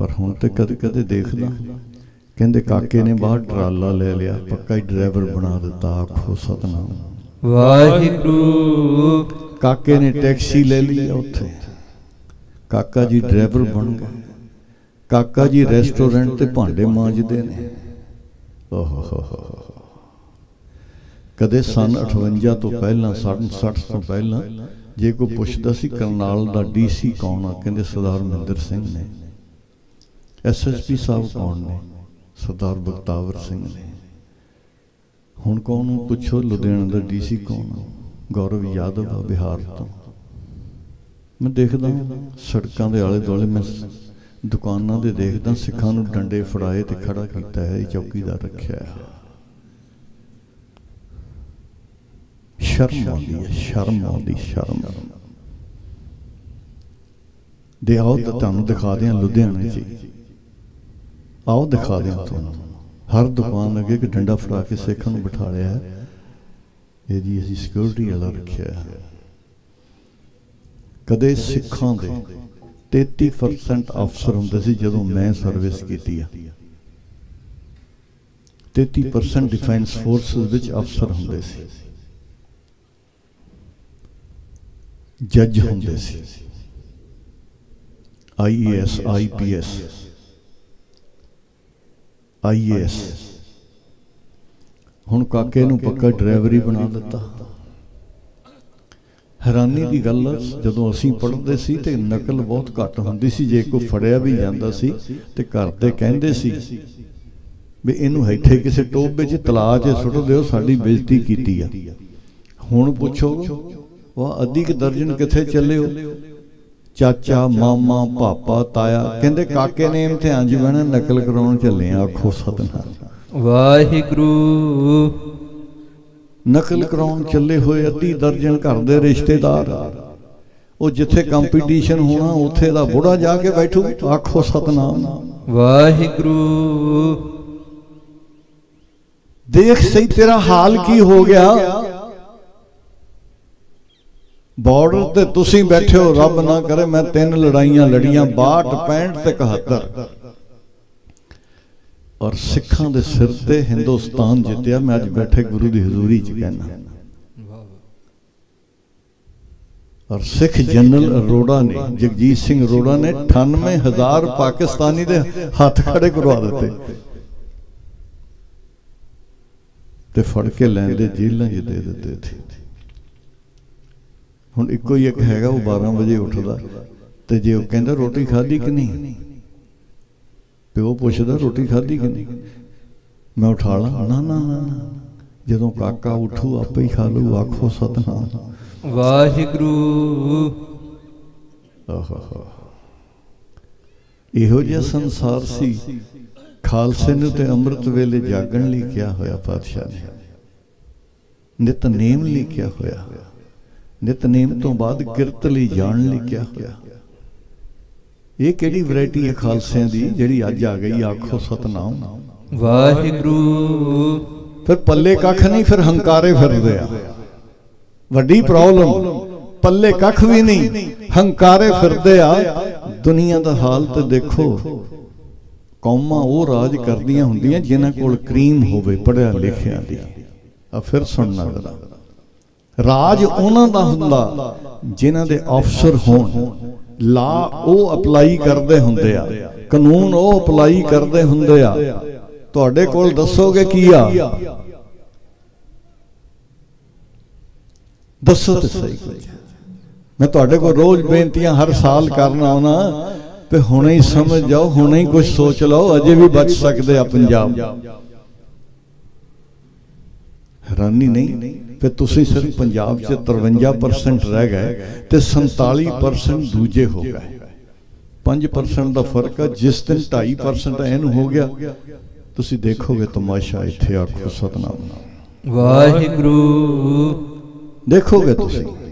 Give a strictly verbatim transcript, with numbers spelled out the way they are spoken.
पर हुण ते कदे कदे देखदा कहंदे काके ने बाहर ट्राला ले लिया, पक्का ही ड्राइवर बना दिता। आखो सतनाम वाहिगुरू। काके ने टैक्सी ले ली उत्थे, काका जी ड्राइवर बन गए। काका जी रेस्टोरेंट ते भांडे मांजदे ने। ओहो हो हो। कदे सन अठवंजा तो पहला सन सठ तो पहला जे कोई पुछदा सी करनाल दा डी सी कौन आ, कहंदे सरदार महिंदर सिंह ने। एस एस पी साहब कौन ने? सरदार बख्तावर सिंह ने। हुण कौन पुछो लुधियाना दा डी सी कौन आ? गौरव यादव आ बिहार तो। मैं देखदा सड़कों के आले दुआले, मैं दुकानों के देखदा सिखां नूं डंडे फड़ाए ते खड़ा कीता है, चौकीदार रखिया है। शर्म आती है, शर्म आती, शर्म दे। आओ तो तुहानूं दिखा दें लुधियाने च, आओ दिखा दें तुहानूं। हर दुकान अगे एक डंडा फड़ा के सिखां नूं बिठा लिया है, ये जी असीं सिक्योरिटी वाला रखिया है। कदे सिखां दे तेती परसेंट अफसर हुंदे सी जदों मैं सर्विस कीती है। तेती परसेंट डिफेंस फोर्सेस विच अफसर हुंदे सी, जज हुंदे सी, I A S, I P S, I A S. हुण काके नूं पक्का ड्राइवर ही बना दिता। हैरानी की गल, जदों असीं पढ़दे सी ते नकल बहुत घट हुंदी सी। जे कोई फड़िया भी जांदा सी ते घर दे कहंदे सी भी इहनूं हैठे किसी टोबे च तलाअ च सुੱਟ दिओ, साडी बेइज्जती कीती आ। हुण पुछो वाह अद्धी क दर्जन किथे चले हो? चाचा, मामा, पापा, ताया कहंदे काके ने इम्तिहान च बहना, नकल कराउण चले। आखो सतनाम वाहिगुरू। नकल कराउण चले होए अद्धी दर्जन घर दे रिश्तेदार। वो जिथे कंपीटीशन होना उत्थे दा बुढ़ा जाके बैठू। आखो सतनाम वाहिगुरू। देख सही तेरा हाल की हो गया। बॉर्डर ते तुसीं बैठे हो, रब ना करे मैं तीन लड़ाइयां लड़ियां, बाहठ पैंठ ते इकहत्तर, और सिखां दे सिर ते हिंदुस्तान जितया। मैं अज बैठे गुरु दी हजूरी च कहना। और सिख जनरल अरोड़ा ने, जगजीत सिंह अरोड़ा ने अठानवे हजार पाकिस्तानी दे हाथ खड़े करवा दिते ते फड़ के लैंदे जेलों च दे दिते थे। हुण इक्को ही एक हैगा, वो बारह बजे उठदा ते जे वो कहंदा रोटी खाधी कि नहीं, प्यो पुछदा रोटी खाधी कि नहीं, मैं उठा ला ना ना ना जदों काका उठू आपे ही खा लू। आखो सतनाम वाहिगुरू। इहो जिहा संसार सी। खालसे नूं ते अमृत वेले जागण लई क्या होया पातशाह ने, नितनेम लई क्या होया, नितनेम तो बाद किरत लई जाण लई क्या होया। ये केड़ी वैरायटी है खालसियां दी जिहड़ी अज आ गई। आखो सतनाम वाहिगुरू। फिर पल्ले कख नहीं, फिर हंकारे फिरदे आ। वड्डी प्रॉब्लम, पल्ले कख भी नहीं, हंकारे फिरदे आ। दुनिया दा हाल ते देखो, कौमां वो राज करदियां हुंदियां जिन्हां कोल क्रीम होवे पढ़िया लिखिया दी। आ फिर सुनना जरा, राज उन्हां दा हुंदा जिन्हां दे अफसर होण, ला वो अपलाई करते हुंदे आ, कानून वो अपलाई करते हुंदे आ। तुहाडे कोल दसोगे की आ, दसो ते सही कुछ। मैं तुहाडे कोल रोज बेनतियां हर साल करना आउणा ते हुणे ही समझ जाओ, हुणे ही कुछ सोच लो, अजे भी बच सकदे आ पंजाब। हैरानी नहीं, फिर तुसीं सिर्फ पंजाब च तिरवंजा परसेंट रह गए तो संताली परसेंट दूजे हो गए। पांच परसेंट का फर्क है। जिस दिन ढाई परसेंट एन हो गया, तुसीं देखोगे तमाशा इत्थे। आखो सतनाम वाहिगुरू। देखोगे तुसीं।